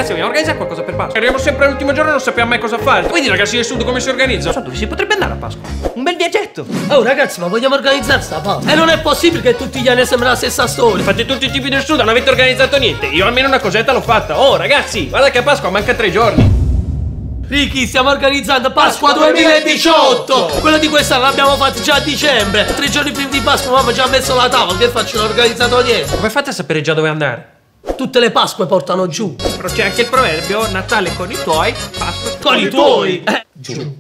ragazzi, vogliamo organizzare qualcosa per Pasqua? Arriviamo sempre all'ultimo giorno e non sappiamo mai cosa fare. Quindi ragazzi del sud come si organizza? Non so dove si potrebbe andare a Pasqua. Un bel viaggetto. Oh ragazzi, ma vogliamo organizzare sta Pasqua? E non è possibile che tutti gli anni sembra la stessa storia. Fate tutti i tipi del sud, non avete organizzato niente. Io almeno una cosetta l'ho fatta. Oh ragazzi, guarda che a Pasqua manca 3 giorni. Ricky, stiamo organizzando Pasqua 2018! Quello di quest'anno l'abbiamo fatto già a dicembre. 3 giorni prima di Pasqua mamma ci ha messo la tavola. Che faccio? Non ho organizzato niente. Come fate a sapere già dove andare? Tutte le Pasque portano giù. Però c'è anche il proverbio: Natale con i tuoi, Pasqua con i tuoi. Giù.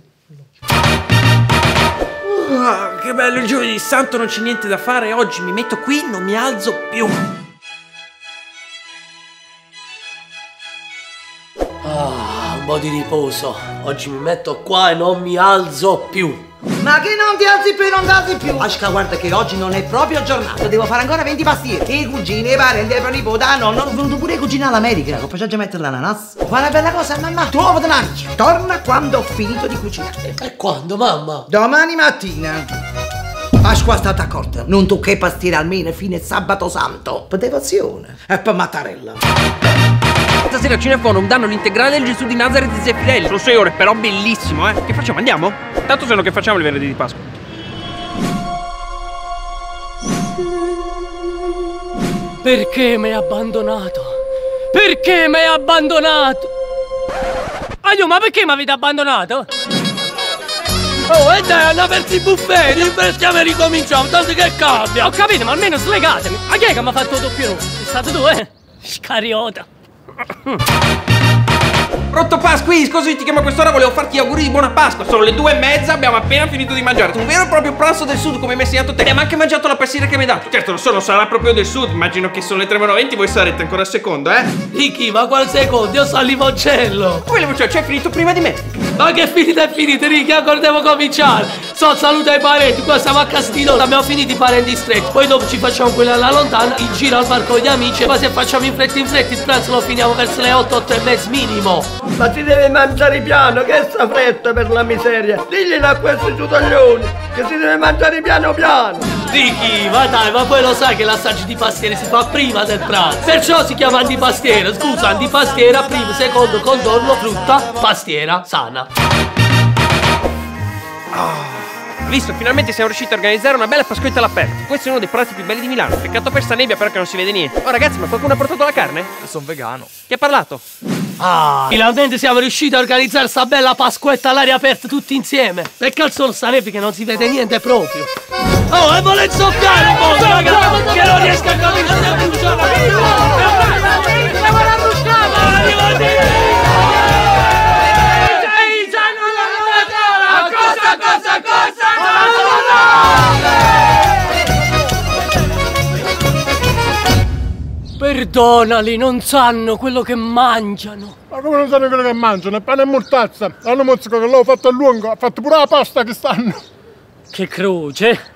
Che bello il giovedì santo, non c'è niente da fare. Oggi mi metto qui, non mi alzo più. Un po' di riposo. Oggi mi metto qua e non mi alzo più. Ma che non ti alzi più, non ti alzi più! Asca, guarda che oggi non è proprio giornata. Devo fare ancora 20 pastieri. I cugini, i parenti, i pronipoti, nonno. Ho venuto pure i cugini all'America. Ho già mettere l'ananas. Fai una bella cosa, mamma. Tu uovo d'anarchia. Torna quando ho finito di cucinare. E quando, mamma? Domani mattina. Pasqua è stata corta. Non tocca i pastieri almeno fine sabato santo. Per devozione. E per Mattarella. Stasera a Cineforum danno l'integrale del Gesù di Nazareth di Zeffirelli. Sono 6 ore, però bellissimo, eh. Che facciamo? Andiamo? Tanto se no che facciamo il venerdì di Pasqua? Perché mi hai abbandonato? Perché mi hai abbandonato? Aiuto, ma perché mi avete abbandonato? Oh, e dai, hanno aperto i buffet, rinfreschiamo e ricominciamo, tanto che cambia. Ho capito, ma almeno slegatemi. Ma chi è che mi ha fatto doppio rosso? Sei stato tu, eh? Scariota. Rotto Pasqui, scusi, ti chiamo a quest'ora, volevo farti gli auguri di buona Pasqua. Sono le 2:30, abbiamo appena finito di mangiare. Un vero e proprio pranzo del sud, come mi hai insegnato te. Abbiamo anche mangiato la pastiera che mi hai dato. Certo, non sarà proprio del sud, immagino che sono le 3:20, voi sarete ancora al secondo, eh? Ricky, ma qual secondo? Io sono al limoncello. Come limoncello? Cioè, è finito prima di me. Ma che finita è finita, Ricky, ancora devo cominciare. Saluta i parenti, qua siamo a Castiglione, abbiamo finito i parenti stretti. Poi dopo ci facciamo quella alla lontana, il giro al parco con gli amici. Ma se facciamo in fretta, il pranzo lo finiamo verso le 8, 8 e mezzo minimo. Ma si deve mangiare piano, che sta fretta per la miseria. Diglielo a questi ciutoglioni che si deve mangiare piano piano. Ricky, ma dai, ma poi lo sai che l'assaggio di pastiere si fa prima del pranzo. Perciò si chiama antipastiera. Scusa, antipastiera, primo, secondo, contorno, frutta, pastiera, sana. Visto, finalmente siamo riusciti a organizzare una bella Pasquetta all'aperto. Questo è uno dei prati più belli di Milano. Peccato per sta nebbia però che non si vede niente. Oh ragazzi, ma qualcuno ha portato la carne? Sono vegano. Chi ha parlato? Finalmente siamo riusciti a organizzare sta bella Pasquetta all'aria aperta tutti insieme. Peccato solo sta nebbia che non si vede niente proprio. Oh, e vuole soffiare un po', raga, che non riesco a capire se è bruciata. Perdonali, non sanno quello che mangiano. Ma come non sanno quello che mangiano? È pane e mortazza. Hanno mozzico che l'ho fatto a lungo, ha fatto pure la pasta che stanno. Che croce.